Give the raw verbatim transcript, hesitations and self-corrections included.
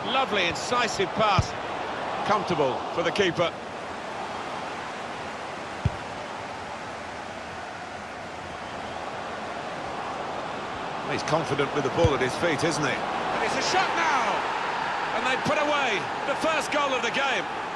Lovely, incisive pass. Comfortable for the keeper. He's confident with the ball at his feet, isn't he? And it's a shot now! And they put away the first goal of the game.